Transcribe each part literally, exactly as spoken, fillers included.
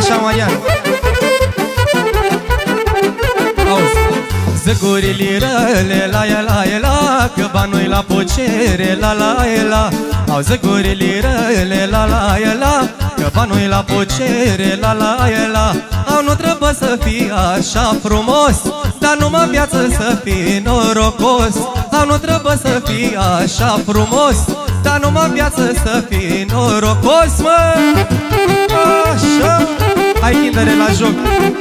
Așa, Marian. Auzi. Zăgurile răle, la e la e la, că banul la pucere, la la e la. Au zăgurile răle, la la e la, că banul la pucere, la la e la. Au nu trebuie să fii așa frumos, dar numai în viață să fii norocos. Au nu trebuie să fii așa frumos, dar numai în viață să fii norocos, mă. Așa. Hai, kindere, la joc.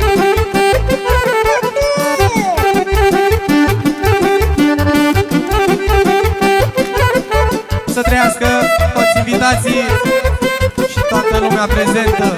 Să trăiască toți invitații și toată lumea prezentă.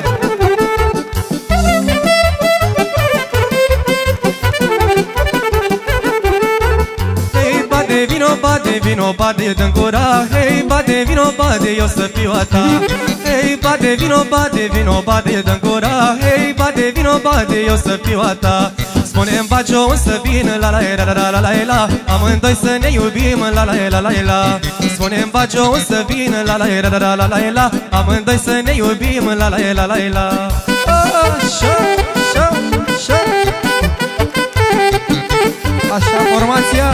Hei, bade vino, bade vino, bade dă-n gura. Hei, bade vino, bade, eu să fiu a ta. Hei, bade vino, bade vino, bade dă-n gura. Hei, bade vino, bade, eu să fiu a ta. Spune-mi, Bacio, să vină, la la la la la la la, amândoi să ne iubim, la la la la la. Spune-mi, Bacio, să vină, la la la la la la la, amândoi să ne iubim, la la la la la. Așa, așa, așa. Așa, formația.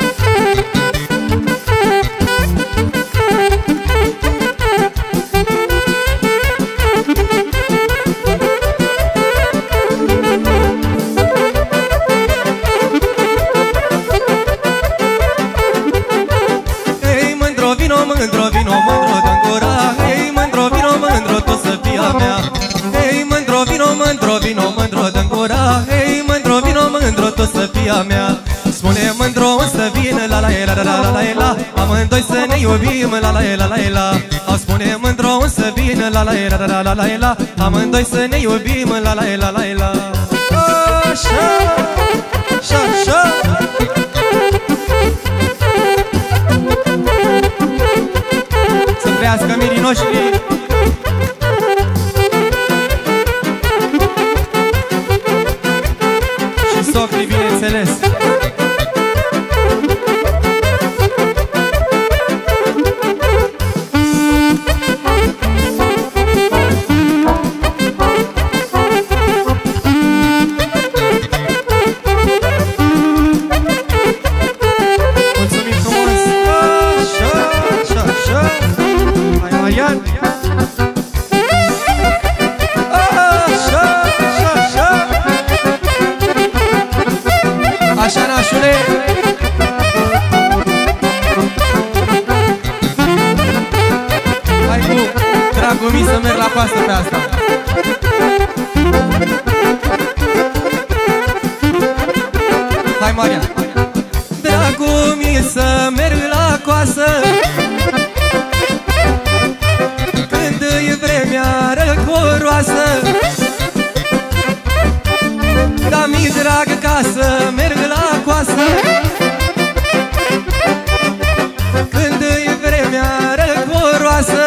Mândro, vino, mândro, dă-n gura. Hei, mândro, vino, mândro, tu să fii a mea. Hei, mândro, vino, mândro, vino, mândro, dă-n gura. Hei, mândro, vino, mândro, tu să fii a mea. Spune mândro să vină, la la la la la la la, amândoi să ne iubim, la la la la la. Au spune mândro să vină, la la la la la la la, amândoi să ne iubim, la la la la la. Așa, așa, așa. Să trăiască mirii noștri. Și socrii, bineînțeles. Mulțumim frumos. Așa, așa, așa. Hai, Marian. Așa, așa, așa. Așa, nașule. Hai cu dragul mi să merg la coastă pe asta. Hai, Marian. Dragul mi să merg la coastă, când e vremea răcoroasă. Dar mi-i drag ca să merg la coastă, când e vremea răcoroasă.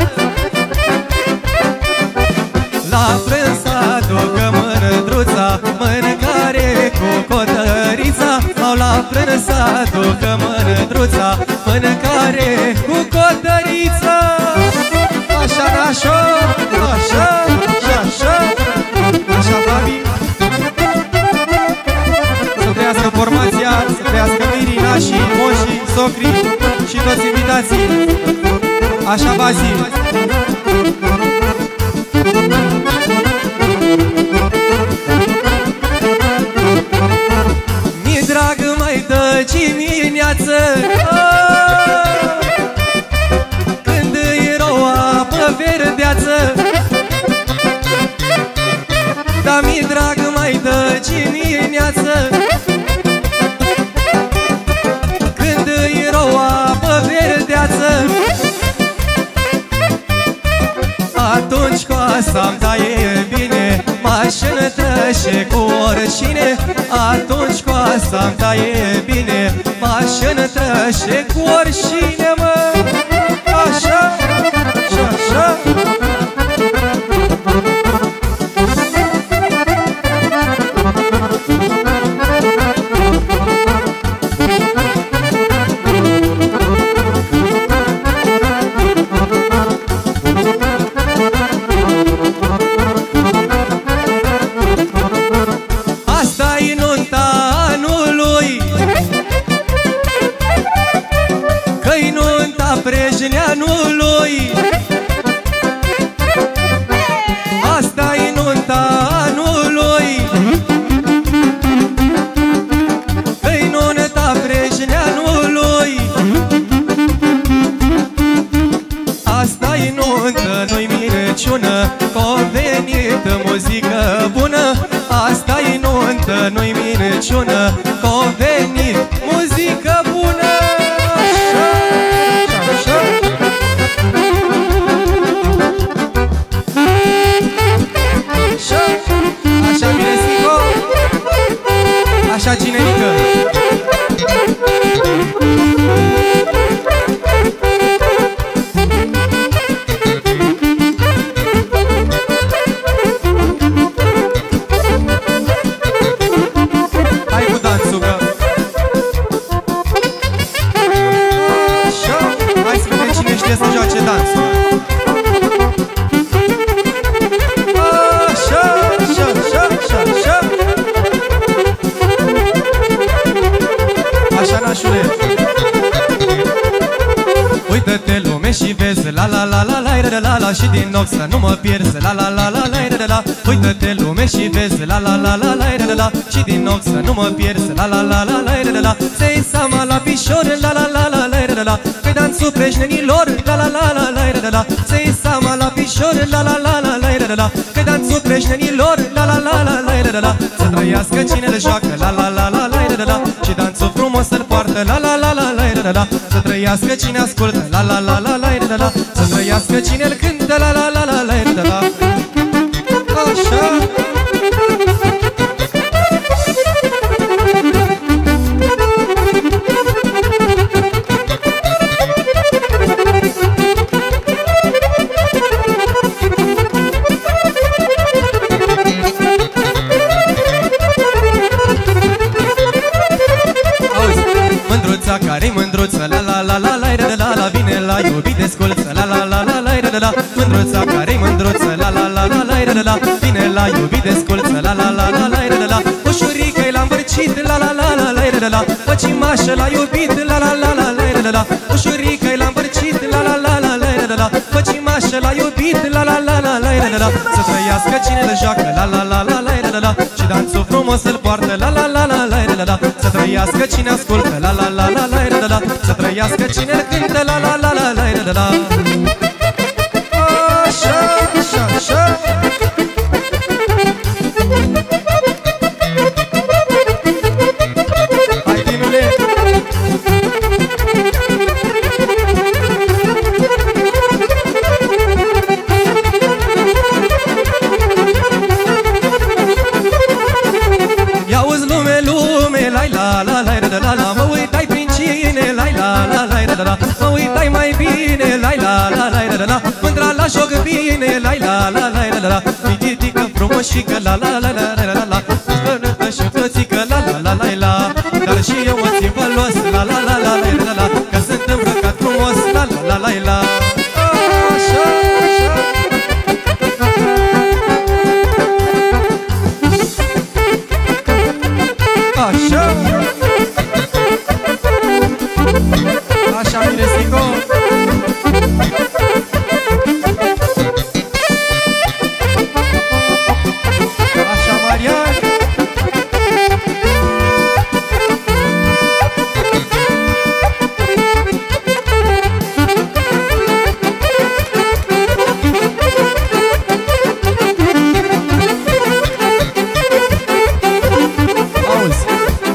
La prânz aducă mândruța, mâncare cu cotărița. Au la prânz aducă mândruța, mâncare cu cotărița. Așa, așa, așa, așa, așa. Așa, Fabi. Să trăiască formația, să trăiască mirii, nașii, moșii, socrii și toți invitații. Așa, Bazi. Mi-e dragă mai dă dimineață, când e o apă verdeață. Dar mi-e dragă mai dă dimineață, când e o apă verdeață. Atunci coasa-mi taie bine, mașină trășe cu oricine. Atunci coasa-mi taie bine, mașină trășe cu oricine, mă. Așa, așa, așa. minciună, că-o venit muzică bună. Asta-i nuntă, nu-i minciună, că-o venit muzică bună. Așa, așa, așa, așa, Miresico, așa, Ginerică. Hai cu dansul, că așa, hai să vedem cine știe să joace dansul. Așa, așa, așa, așa, așa. Așa, nașule. Uită-te lume și vezi la la la la la la la la și din nou să nu mă pierzi la la la la la la la. Uită-te lume și vezi la la la la la la la și din nou să nu mă pierzi la la la la la la la. Se-i seama la pișor la la la la la la la, că dansul preșnenilor la la la la la la la. Se-i seama la pișor la la la la la la la, că dansul preșnenilor la la la la la la la. Să trăiască cine le joacă la la la la la la la și dansul frumos să-l poartă la la la la la la la. Să trăiască cine ascultă la la la la la la la, să trăiască cine-l cântă la la la la la la la. Așa. Care-i mândruță, la la la la la la la la, vine la iubit desculță, la la la la la la la. Mândruța care-i mândruță, la la la la la la la, vine la iubit desculță, la la la la la la la. Ușurică-i l-am vârcit, la la la la la la la, păcimașă l-a iubit, la la la la la la la. Ușurică-i l-am vârcit, la la la la la la la, păcimașă l-a iubit, la la la la la la la. Să trăiască cine le joacă, la la la la la la la, și dansul frumos să-l poartă, la la la la la la la. Să trăiască cine ascultă, la la la la la la la, să trăiască cine cântă, la la la la la la la. Așa, așa, așa. Hai, tinule. Ia-uzi lume, lume, lai la la la la la la, mă uitai prin cine, lai la la la la la, mă uitai mai bine, lai la la la la la, mândra la joc bine, lai la la la la la, mitică frumoșică, la la la la la la la, spărâtă și frățică, la la la la la, dar și eu mă țin vălos, la la la la la la la, că sunt îmbrăcat frumos, la la la la la. Așa, așa. Așa. Așa, Miresico. Așa, Marian. Auzi.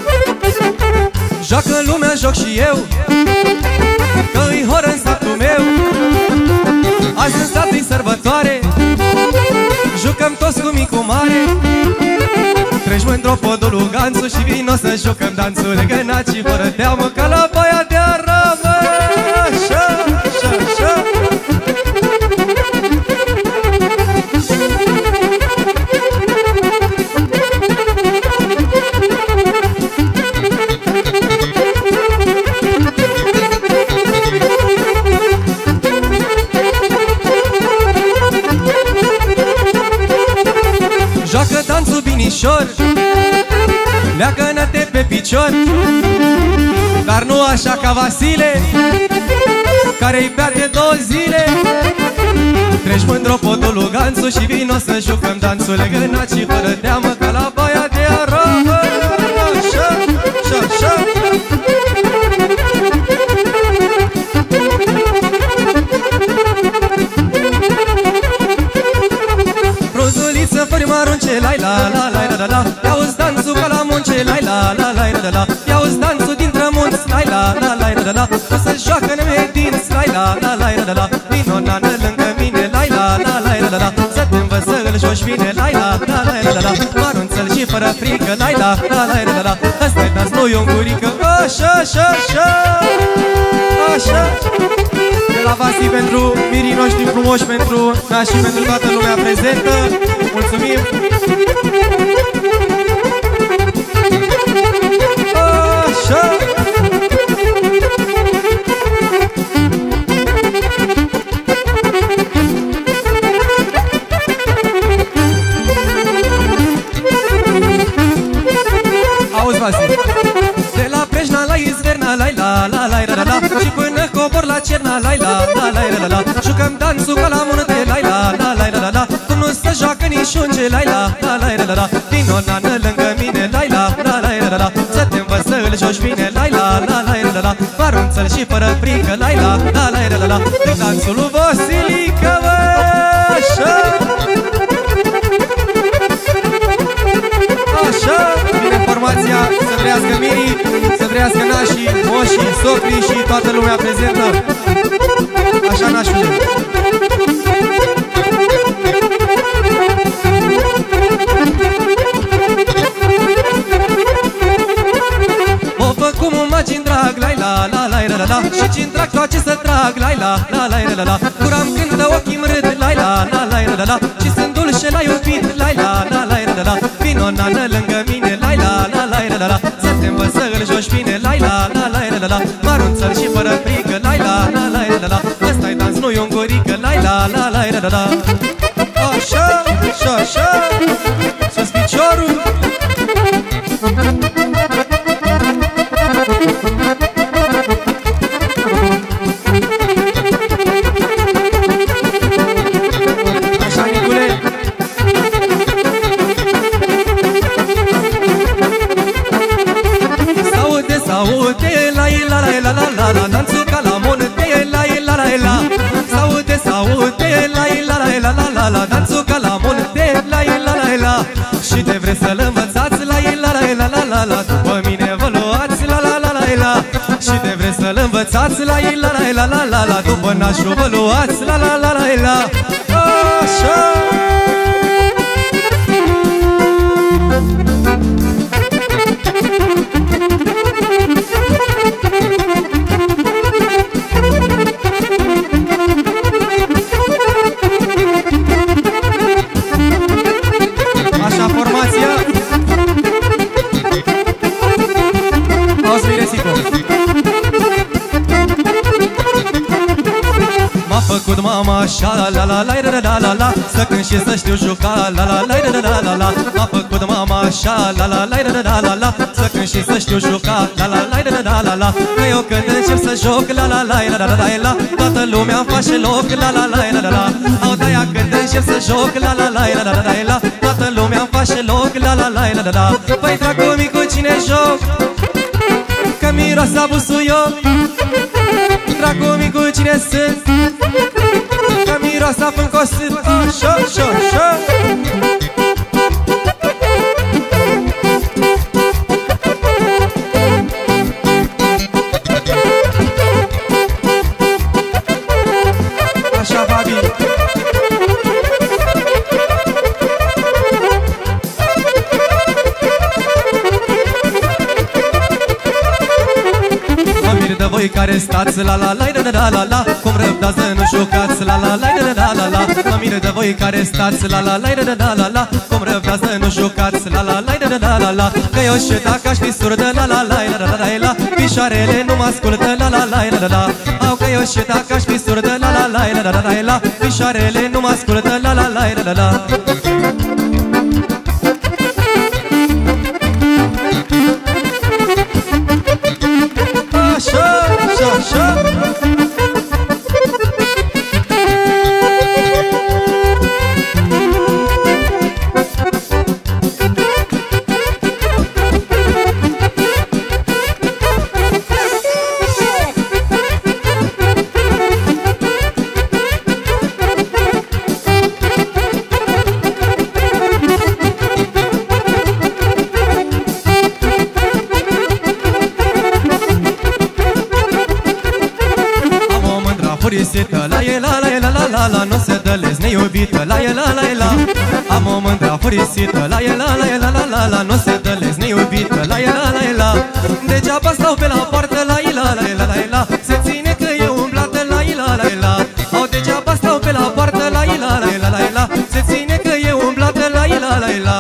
Joacă lumea, joc și eu, că-i horă în satul meu. Azi în sat-i sărbătoare, jucăm toți cu mic, cu mare. Treci mândro podul lui Ganțu și vino să jucăm dansul legănat și fără teamă, ca la baia de aramă. Așa, așa, așa. Joacă dansul binișor, leagă-ne-te pe picior, dar nu așa ca Vasile, care-i bea de două zile. Treci mândro podul lui Ganțu și vino să jucăm dansul legănat și fără teamă, ca la baia de aramă. Așa, așa, așa. munce, la la la la la la. Ia-uzi dansul ca la munce, la la la la la la. Ia-uzi dansul dintre munți, la la la la la la. O să joacă nemei dinți, la la la la la la. Vino nană lângă mine, la la la la la la. Să te învăț să îl joci bine, la la la la la la. Mărunțel și fără frică, la la la la la la. Ăsta-i dans, nu-i o gurică, așa, așa, așa. Așa. De la Vasi pentru mirii noștri frumoși, pentru nași și pentru toată lumea prezentă. Mulțumim! Așa! Auzi, Vasi! De la Prejna la Izverna, la la la la la la. Și până cobor la Cerna, la la la la la la. Jucăm dansul ca la munte, la la la la la la. Tu nu se joacă nici unge, la la la la la la. Vino nană lângă mine, la la la la la la. Să te învăț să îl joci bine, la la la la la la. Mărunțel și fără frică, la la la la la la. De dansul lui Vasilică, bă, așa. Așa, vine formația, să trăiască mirii, să trăiască nașii, moșii, socrii și toată lumea prezentă. Așa, nașule. M-o făcut un magin drag, la la la la la la. Și ce-n drag toace să trag, la la la la la la. Curam cântă, ochii mrâd, la la la la la la. Și sunt dulce la iubit, la la la la la la. Vino nană lângă mine, la la la la la la. Să te învăț să îl joci bine, la la la la la la. Mărunțel și fără frică, la la la la la la. Ăsta-i dans, nu-i o gurică, la la la la la la. Așa, așa, așa. Sus piciorul. Așa, Nicule. Saude, saude, la la la la la la la. Dansul ca la munte, la la la la. Saude, saude, la la la la la la la. Dansul ca la munte, la la la la. Și de vreți să-l învățați, la la la la la la la. După mine vă luați, la la la la la. Și de vreți să-l învățați, la la la la la la la. După nașul vă luați, la la la la la. Așa. Așa, formația. Auzi, Miresico. M-a făcut mama așa, la la la la la la la. Să cânt și să știu juca, la la la la la la la. M-a făcut mama așa, la la la la la la la. Să cânt și să știu juca, la la la la la la la. Că eu când încep să joc, la la la la la la la. Toată lumea îmi face loc, la la la la la la. Au de-aia când încep să joc, la la la la la la la. Toată lumea îmi face loc, la la la la la la. Păi dragul micu, cine joc? Că miroasa busuioc. Dragul micu, cine sunt? Că miroasa fâncosit. Așa, așa, așa. Așa, Fabi. Voi care stați, la la la la la la la. Cum răbdați să nu jucați, la la la la la la la. Mă miră de voi care stați, la la la la la la la. Cum răbdați să nu jucați, la la la la la la la. Că eu și dacă aș fi surdă, la la la la la la la. Pișoarele nu mă ascultă, la la la la la. Au că eu și dacă aș fi surdă, la la la la la la la. Pișoarele nu mă ascultă, la la la la la la. Așa, așa, așa. neiubită, la e la la e la. Am o mândra furisită, la e la la e la la la la. Nu se dă lez neiubită, la e la la e la. Degeaba stau pe la poartă, la e la la e la la e la. Se ține că e umblată, la e la la e la. Au degeaba stau pe la poartă, la e la la e la la e la. Se ține că e umblată, la e la la e la.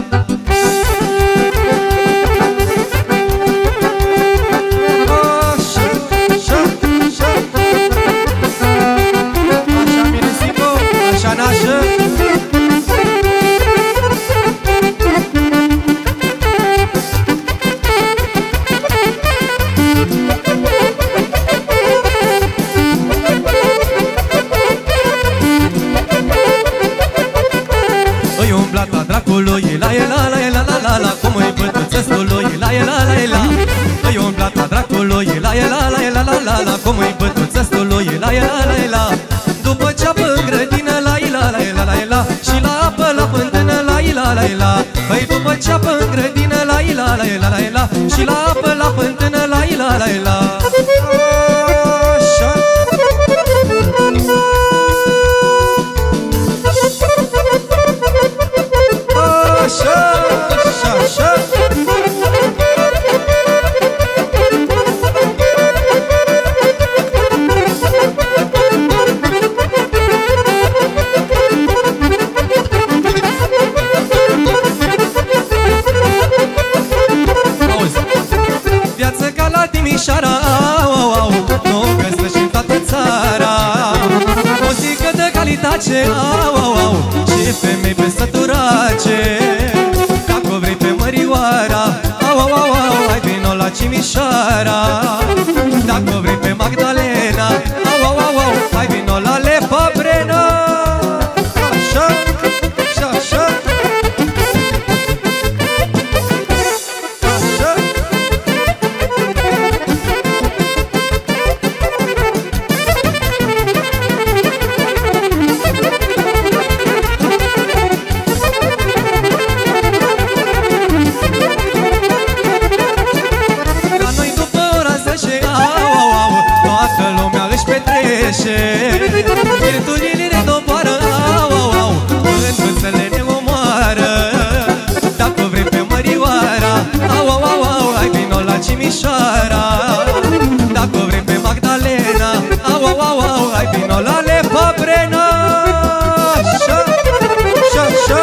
Dracului, la e la la e la la la la. Cum îi bătuță stului, la e la la e la. Îi umblata dracului, la e la la e la la la la. Cum îi bătuță stului, la e la la e la. După ceapă în grădină, la e la la e la la e la. Și la apă la fântână, la e la la e la. Păi după ceapă în grădină, la e la la e la la e la. Și la apă la fântână, la e la la e la. Așa, așa, așa. Auzi, viață ca la Timișoara, au, au, au. Nu găsești și în toată țara. Muzică de calitate, au, au, au. Și femei pe săturace. Dacă vrei pe Mărioara, au, au, au, au. Hai vino la Timișoara. Dacă vrei pe Magdalena, au, au, au, au. Hai vino la Lepa Brena. Așa, așa, așa. Virturile ne doboară, au, au, au. Învățăle ne omoară. Dacă vrei pe Mărioara, au, au, au, au. Hai vino la Timișoara. Dacă vrei pe Magdalena, au, au, au, au. Hai vino la Lepa Brena. Așa, așa, așa.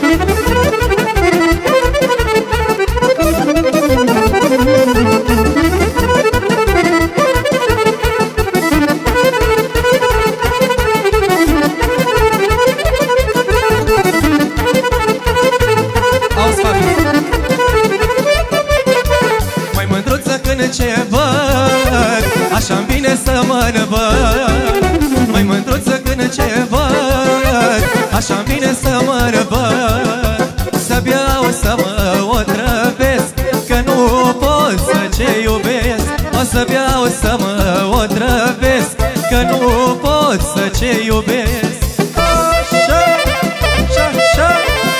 Ce văd, așa-mi vine să mă răvăd. Măi mândruță când ce văd, așa-mi vine să mă răvăd. Să beau să mă otrăvesc, că nu pot să ce iubesc. O să beau să mă otrăvesc, că nu pot să ce iubesc. Așa, așa, așa.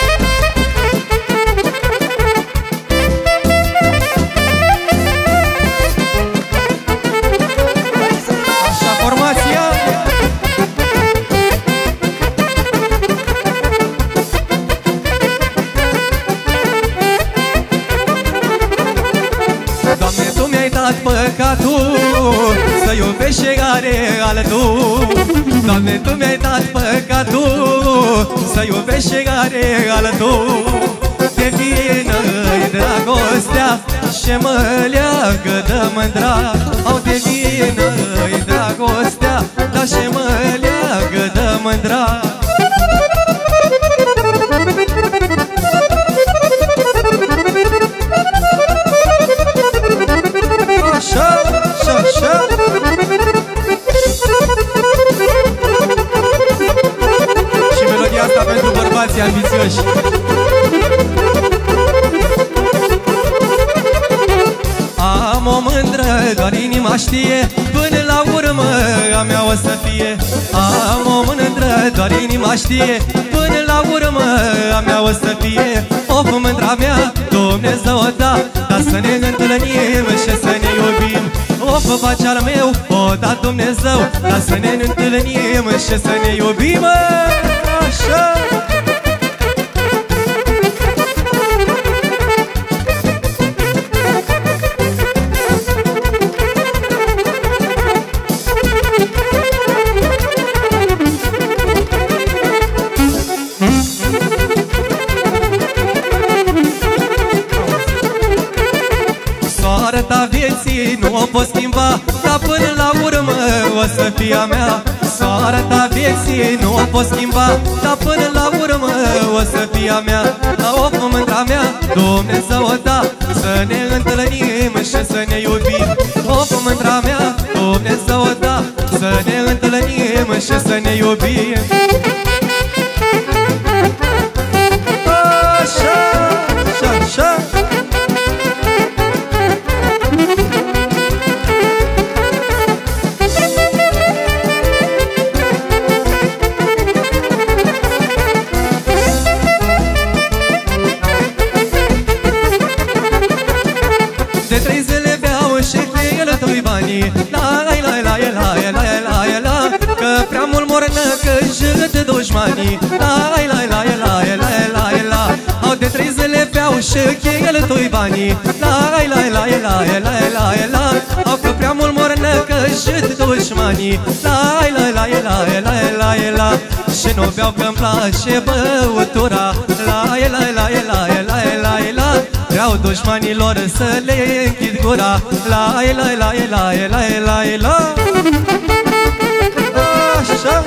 Păcatul să iubești și are altul. Doamne, Tu mi-ai dat păcatul să iubești și are altul. De vină-i dragostea și mă leagă de mândra. Au de vină-i dragostea, dar și mă leagă de mândra. Așa, așa, așa. Și melodia asta pentru bărbații ambițioși. Am o mândră, doar inima știe, până la urmă a mea o să fie. Am o mândră, doar inima știe, până la urmă a mea o să fie. Of, mândra mea, Dumnezeu o da, dar să ne întâlnim și să ne iubim. Of, vă face al meu, o da Dumnezeu, dar să ne întâlnim și să ne iubim, așa. Soarta vieții nu o pot schimba, dar până la urmă o să fie a mea. Soarta vieții nu o pot schimba, dar până la urmă o să fie a mea. La o mândra mea, Dumnezeu o da, să ne întâlnim și să ne iubim. O mândra mea, Dumnezeu o da, să ne întâlnim și să ne iubim. Așa, așa, așa. De trei zile beau și el doi banii. La la la la la la la la la, că prea mult mornă că jât dușmanii. La la la la la la la, au de trei zile beau și el doi banii. La la la la la la la, au că prea mult mornă că jât dușmanii. La la la la la la la, și nu beau că-mi place băutura. La la la la la la la, vreau dușmanilor să le închid gura. La la la la la la la, așa.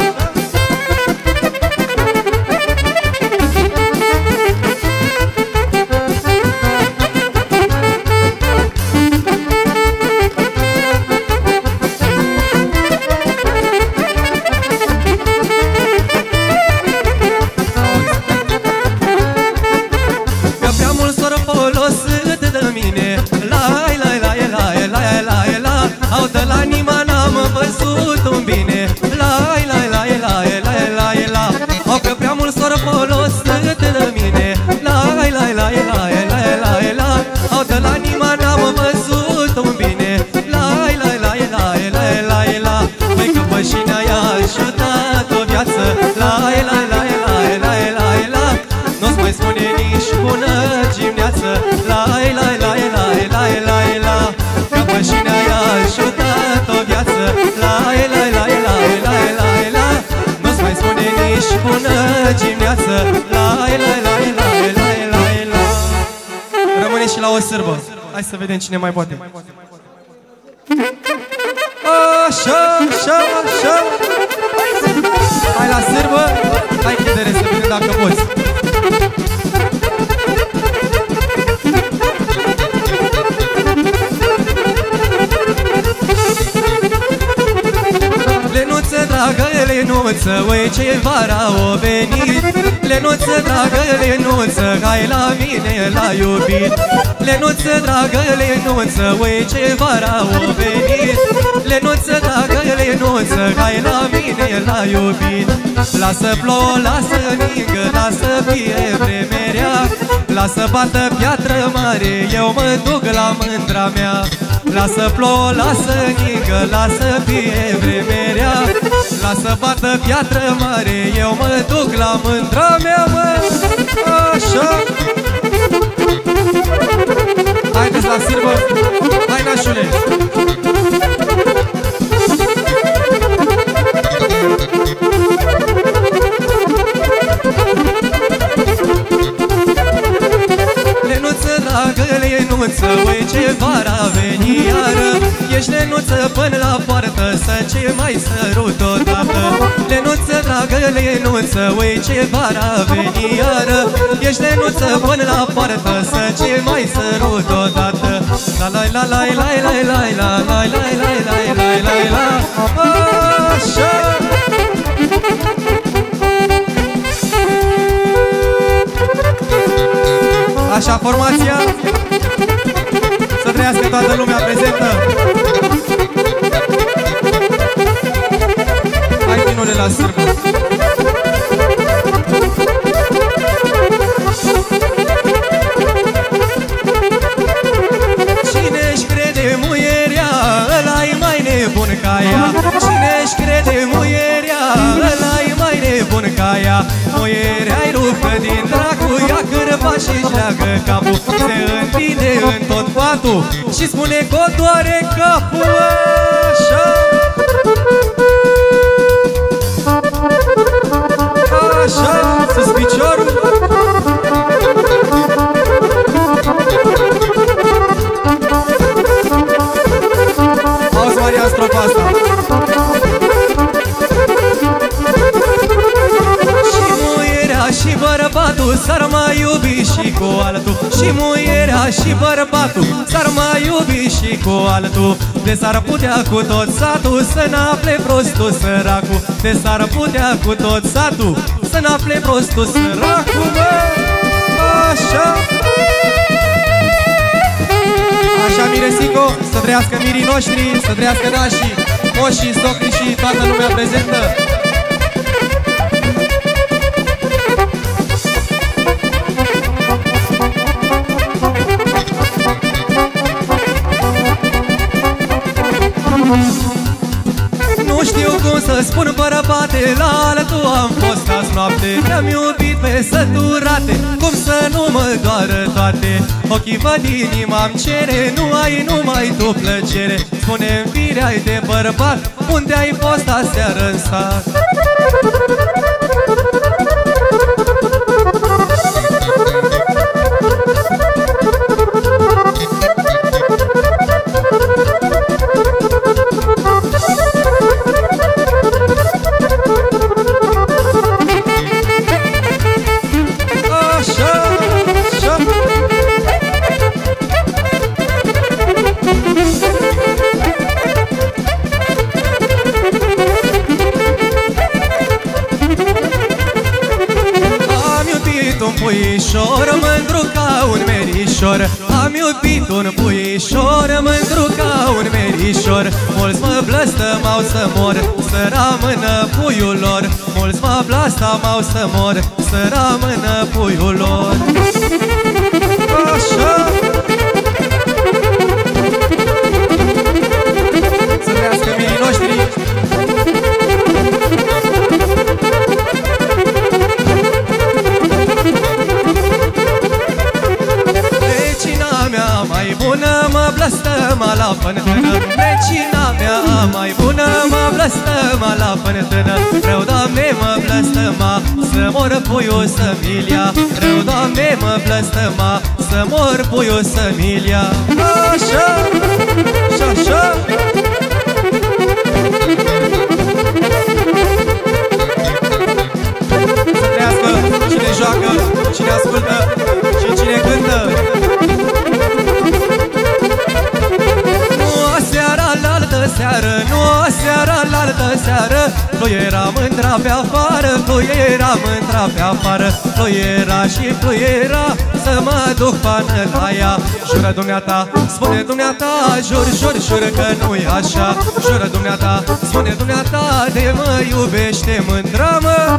Au de la nima n-am văzut un bine. La la la la la la la, au că prea mult s-or folosit de mine. La la la la la la la, au de la nima n-am văzut un bine. La la la la la la la, păi că pe cine ai ajutat o viață. La la la la la la la, nu-ți mai spune nici bună dimineață. La la la la la la la, că pe cine ai ajutat o viață. La la la la la la la, nu-ți mai spune nici bună dimineață. La la la la la la la. Rămâne și la o sârbă. Hai să vedem cine mai poate. Așa, așa, așa. Hai la sârbă. Hai chidere să vedem dacă poți. Lenuță, dragă, Lenuță, ui ce vara o venit. Lenuță, dragă, Lenuță, hai la mine la iubit. Lenuță, dragă, Lenuță, ui ce vara o venit. Lenuță, dragă, Lenuță, hai la mine la iubit. Lasă plouă, lasă ningă, lasă fie vremerea. Lasă bată piatră mare, eu mă duc la mândra mea. Lasă plouă, lasă ningă, lasă fie vremerea. Lasă bată piatră mare, eu mă duc la mândra mea, mă. Așa. Haideți la sârbă. Hai, nașule. Lenuță, dragă, Lenuță, ui ce vara veni iară. Ești Lenuță până la poartă, să ce mai sărut odată. Lenuță, dragă, Lenuță, ui ce vara veni iară. Ești Lenuță până la poartă, să ce mai sărut odată. La la la la la la la la la la la la la la. Așa. Așa, formația. Să trăiască toată lumea prezentă. Hai, vinule la sârbă. Cine-și crede muierea, ăla-i și-și leagă capul, se întinde în tot patul și spune că o doare capul. Așa, așa, sus piciorul. Auzi, Maria, strofa asta. Și muierea și bărbatul s-ar mai iubi și cu altul, și muierea și bărbatul s-ar mai iubi și cu altul. De s-ar putea cu tot satul să n-afle prostul săracul, de s-ar putea cu tot satul să n-afle prostul săracul, mă. Așa, așa, Miresico, să trăiască mirii noștri, să trăiască nașii, moșii, socrii și toată lumea prezentă. Nu știu cum să spun, bărabate, la altul am fost azi noapte. Te-am iubit pe săturate, cum să nu mă doară toate. Ochii văd, inima-mi cere, nu ai numai tu plăcere. Spune-mi, firea-i de bărbat, unde ai fost aseară în sat? Puișor, mândru ca un merișor, am iubit un puișor, mândru ca un merișor. Mulți mă blăstămau să mor, să rămână puiul lor. Mulți mă blăstămau să mor, să rămână puiul lor. Așa, să trăiască mirii noștri. Bună mă blăstăma la fântână, vecina mea mai bună mă blăstăma la fântână. Rău, Doamne, mă blăstăma să mor puiul să-mi ia. Rău, Doamne, mă blăstăma să mor puiul să-mi ia. Așa, și așa. Să trăiască cine joacă, cine ascultă și cine cântă. Seară, nu o seară, la altă seară, fluiera mândra pe afară, fluiera mândra pe afară, fluiera și fluiera, să mă duc până la ea. Jură dumneata, spune dumneata, jur, jur, jur că nu-i așa. Jură dumneata, spune dumneata, de mă iubește mândra, mă.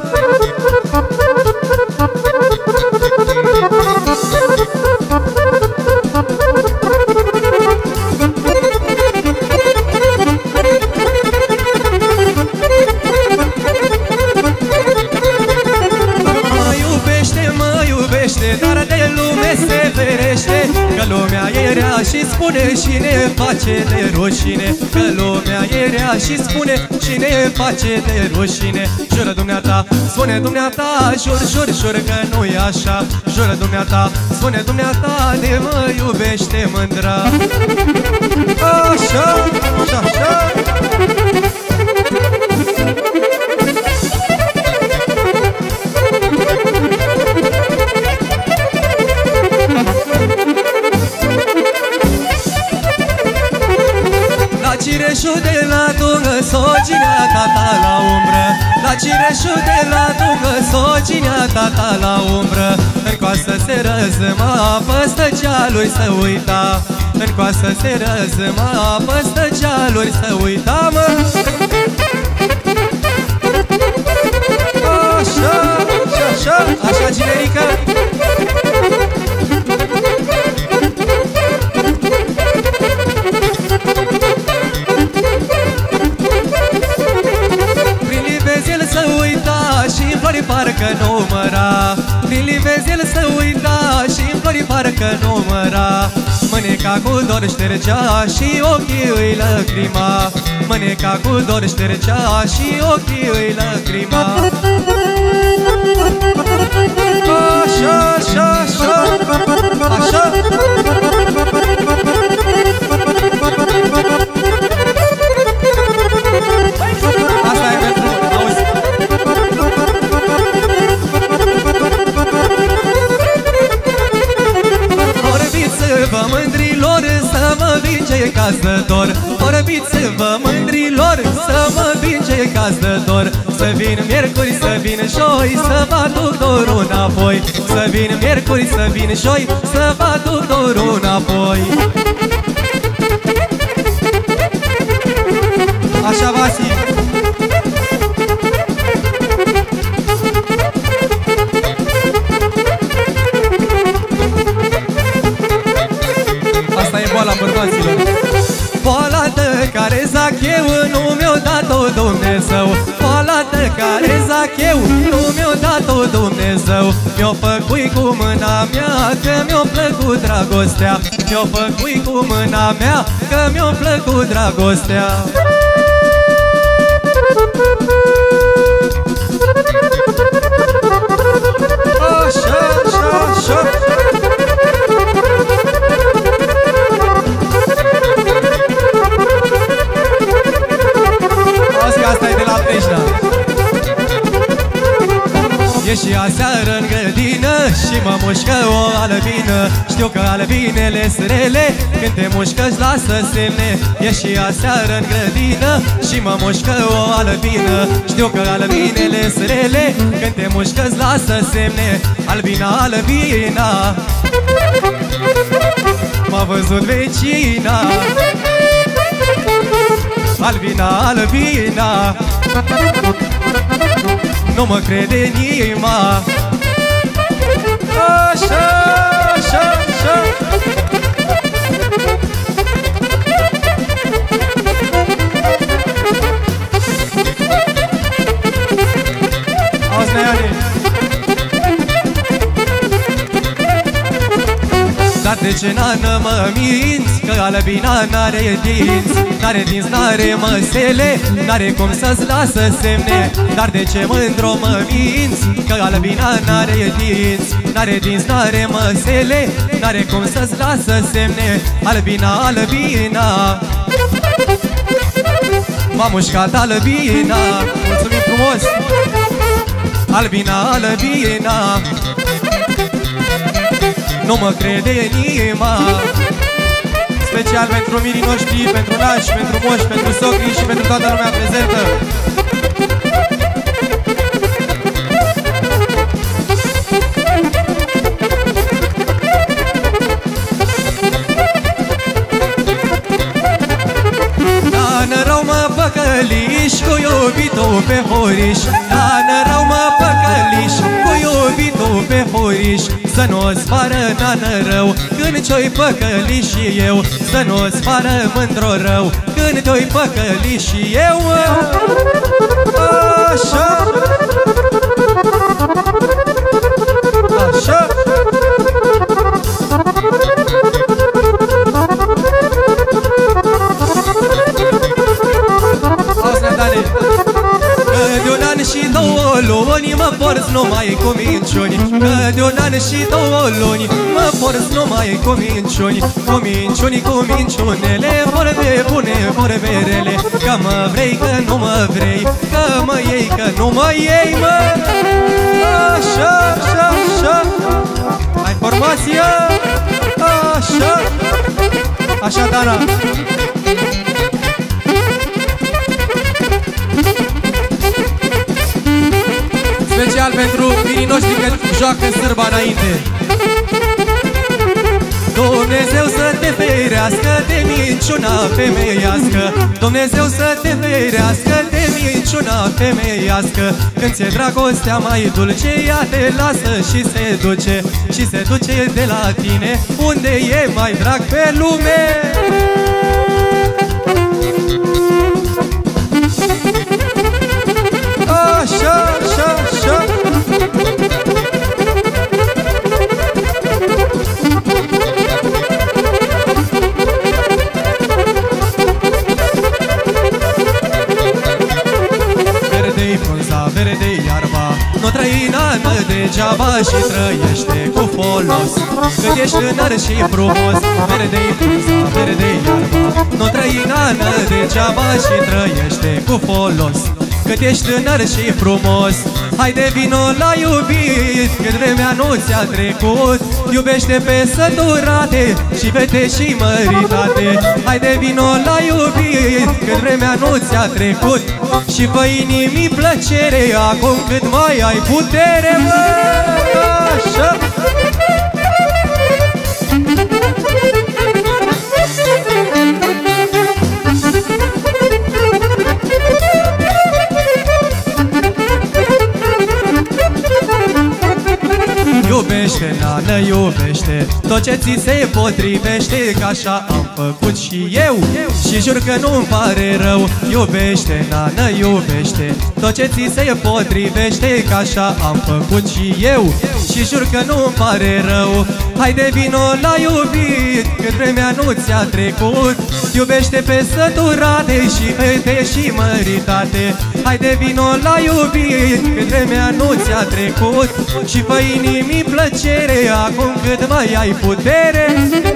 Dar de lume se ferește, că lumea e rea și spune și ne face de rușine. Că lumea e rea și spune și ne face de rușine. Jură dumneata, spune dumneata, jur, jur, jur că nu-i așa. Jură dumneata, spune dumneata, de mă iubește mândra. Așa, așa, așa. Cireșul de la dungă, socinea tata la umbră. La cireșul de la dungă, socinea tata la umbră. În coasă se răzăma, păstă cealuri să uita. În coasă se răzăma, păstă cealuri să uita, mă. Așa, așa, așa, așa, generică. Parcă nu măra, Prin livezel să uita și-n flori parcă număra. Mâneca cu dor ștergea și ochii îi lăcrima. Mâneca cu dor ștergea și ochii îi lăcrima. Așa, așa, așa, așa. Asta e pentru, auzi. Vorbiți-vă mândrilor să mă vinge casător. Vorbiți-vă mândrilor să mă vinge casător. Să vin miercuri, să vin joi, să vă aduc dorul înapoi. Să vin miercuri, să vin joi, să vă aduc dorul înapoi. Așa, Vasi. Asta e boala bărbaților. Boala de care zac eu nu mi-o dat-o Dumnezeu. Boala de care zac eu nu mi-o dat-o Dumnezeu. Mi-o făcui cu mâna mea că mi-o plăcut dragostea. Mi-o făcui cu mâna mea că mi-o plăcut dragostea. Așa, așa, așa. Asta e de la Preșna. E și aseară în grădină și mă mușcă o albină. Știu că albinele sunt rele, când te mușcă-ți lasă semne. E și aseară în grădină și mă mușcă o albină. Știu că albinele sunt rele, când te mușcă-ți lasă semne. Albina, albina, m-a văzut vecina. Albina, albina, nu mă crede inima. Așa, așa, așa. Auzi, Neane. Dar de ce, nană, mă minți? Că albina n-are dinți. N-are dinți, n-are măsele, n-are cum să-ți lasă semne. Dar de ce, mândro, mă minți? Că albina n-are dinți. N-are dinți, n-are măsele, n-are cum să-ți lasă semne. Albina, albina, m-a mușcat albina. Mulțumim frumos! Albina, albina, nu mă crede inima. Special pentru mirii noștri, pentru nași, pentru moși, pentru socri și pentru toată lumea prezentă. Nană rău mă păcăliș cu iubitul pe horiș. Nană rău mă păcăliș cu iubitul pe horiș. Să nu-ți pară, nană, rău când ce-o-i păcăli și eu. Să nu-ți pară, mândro, rău când te-o-i păcăli și eu. Așa, așa. Auzi, Dani, de un an și două luni mă porți numai cu minciuni. Că de un an și două luni mă porți numai cu minciuni. Cu minciuni, cu minciunele, vorbe bune, vorbe rele. Că mă vrei, că nu mă vrei, că mă iei, că nu mă iei, mă. Așa, așa, așa. Ai formația? Așa. Așa, Dana. Special pentru firii noștri că joacă sârba înainte. Dumnezeu să te ferească de minciuna femeiască. Dumnezeu să te ferească de minciuna femeiască. Când ți-e dragostea mai dulce, ea te lasă și se duce. Și se duce de la tine unde e mai drag pe lume. Așa, așa, așa. trăiește cu folos. Cât ești tânăr și frumos, verde-i frunza, verde-i iarba, nu trăi nană degeaba și trăiește cu folos. Cât ești tânăr și frumos, haide vino la iubit, cât vremea nu ți-a trecut. Iubește pe săturate și fete și măritate. Haide vino la iubit, cât vremea nu ți-a trecut. Și fă inimii plăcere acum cât mai ai putere, mă! Așa! Iubește, nană, iubește tot ce ți se potrivește, că așa am făcut și eu și jur că nu-mi pare rău. Iubește, nană, iubește tot ce ți se potrivește, că așa am făcut și eu și jur că nu-mi pare rău. Haide vino la iubit, cât vremea nu ți-a trecut. Iubește pe săturate și fete și măritate. Haide vino la iubit, cât vremea nu ți-a trecut. Și fă inimii plăcere acum cât mai ai putere.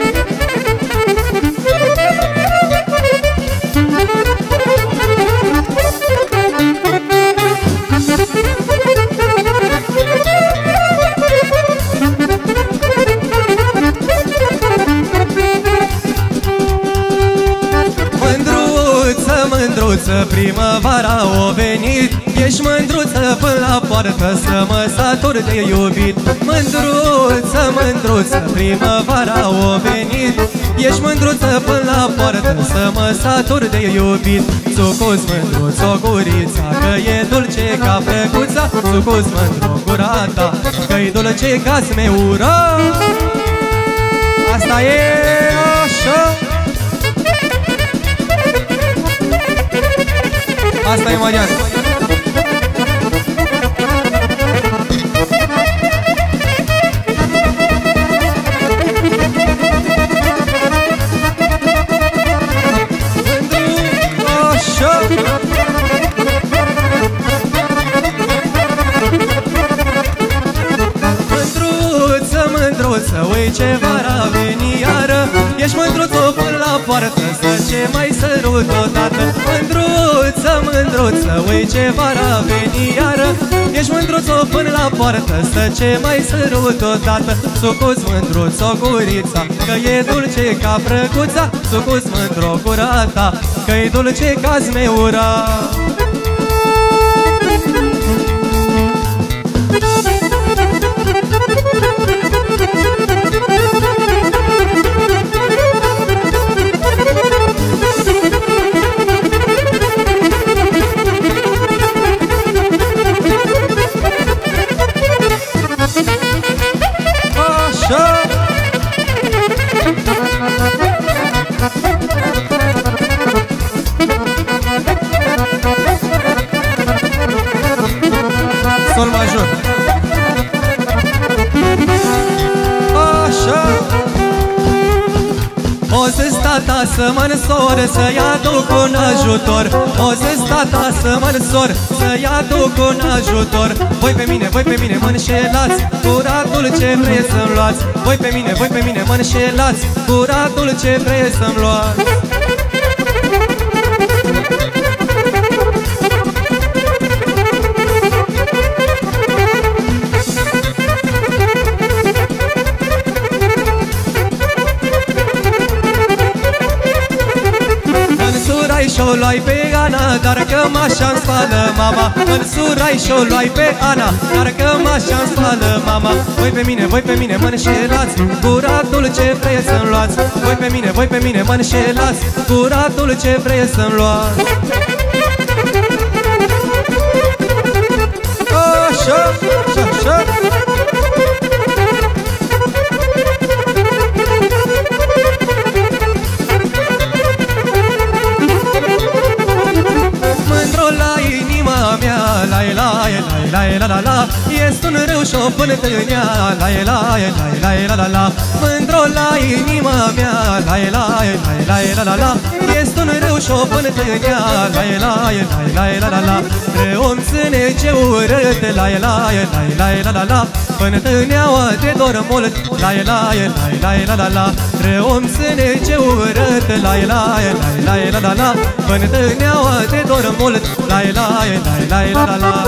Mândruță, mândruță, primăvara a venit. Ești mândruță până la poartă să mă satur de iubit. Mândruță, mândruță, primăvara a venit. Ești mândruță până la poartă să mă satur de iubit. Sucus mândruț o gurița, că e dulce ca plăcuța. Sucus mândru gura ta, că-i dulce ca smeura. Asta e așa. Asta e maghiar. Mândruță, mândruță, ui ce vara veni iară. Ești mândruță până la poartă, să ce mai sărut odată. Mândruță, mândruță, ui ce vara veni iară. Ești mândruță până la poartă, să ce mai sărut odată. Sucus mândruț o gurița, că e dulce ca prăcuța. Sucus mândru gura ta, că e dulce ca zmeura. Sol major. Așa. O să-ți tata să mă însor, să-i aduc un ajutor. O să-ți tata să mă însor, să-i aduc un ajutor. Voi pe mine, voi pe mine mă înșelați, curatul ce vrei să-mi luați. Voi pe mine, voi pe mine mă înșelați, curatul ce vrei să-mi luați. Și-o luai pe Ana, dar cămașa-n spală mama. Însurai și-o luai pe Ana, dar cămașa-n spală mama. Voi pe mine, voi pe mine mă înșelați, curatul ce vrei să-mi luați. Voi pe mine, voi pe mine mă înșelați, curatul ce vrei să-mi luați. Așa, așa, așa. La la la la la la, este un râu și o pânătânea. La la la la la la la. Mândro la inima mea, la la la la la la. Este un râu și o pântânea, la la la la la la. Râu-mi sânge urât, la la la la la la. Pântâneaua te dor mult, la la la la la la. Râu-mi sânge urât, la la la la la la. Pântâneaua te dor mult, la la la la la la.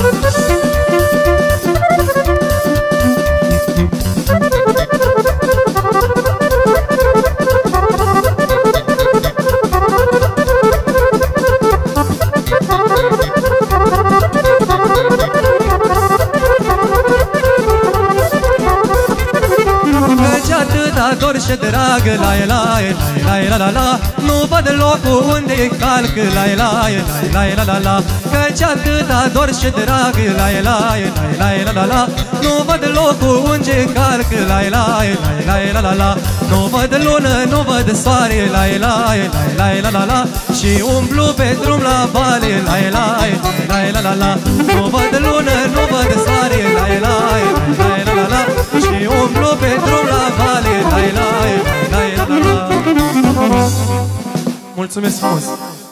Dor și drag, la la la la la la. Nu văd locul unde calc, la la la la la la. Căci atâta dor și drag, la la la la la la. Nu văd locul unde calc, la la la la la. Nu văd lună, nu văd soare, la la la la la. Și umblu pe drum la vale, la la la la la. Nu văd lună, nu văd soare, la la la la la. Și umblu pe drum la vale, la la la la la. Mulțumesc frumos!